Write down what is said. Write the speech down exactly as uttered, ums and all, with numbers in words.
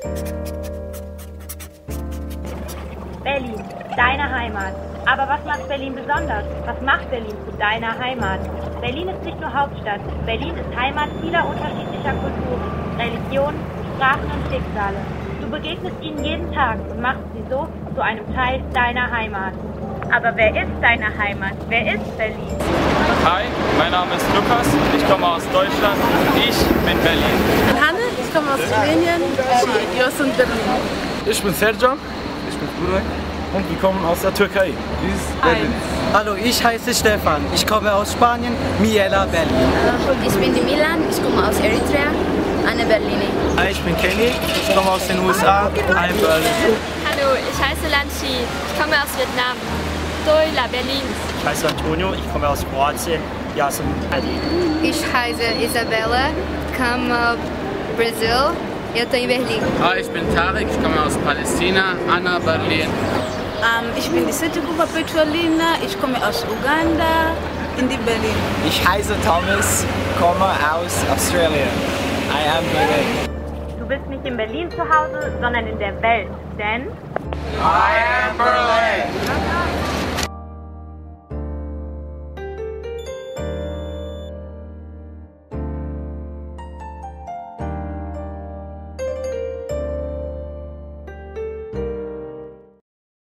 Berlin, deine Heimat. Aber was macht Berlin besonders? Was macht Berlin zu deiner Heimat? Berlin ist nicht nur Hauptstadt. Berlin ist Heimat vieler unterschiedlicher Kulturen, Religionen, Sprachen und Schicksale. Du begegnest ihnen jeden Tag und machst sie so zu einem Teil deiner Heimat. Aber wer ist deine Heimat? Wer ist Berlin? Hi, mein Name ist Lukas, ich komme aus Deutschland, ich bin Berlin. Ich bin Hanne, ich komme aus Slowenien, ich bin Berlin. Ich bin Sercan, ich bin Burak und wir kommen aus der Türkei. Dies ist Berlin. Hallo, ich heiße Stefan, ich komme aus Spanien, Miela, Berlin. Ich bin die Milan, ich komme aus Eritrea, Anne Berlini. Hi, ich bin Kenny, ich komme aus den U S A, I'm Berlin. Hallo, ich heiße Lanchi, ich komme aus Vietnam. Soy la Berlin. Ich heiße Antonio, ich komme aus Kroatien, ja, aus Berlin. Ich heiße Isabella, komme aus Brasil, eu estou em Berlim. Hi, ich bin Tarek, ich komme aus Palästina, Anna, Berlin. Um, ich bin die Setikuba Petrolina, ich komme aus Uganda, in die Berlin. Ich heiße Thomas, komme aus Australien. I am Berlin. Du bist nicht in Berlin zu Hause, sondern in der Welt, denn I am Berlin.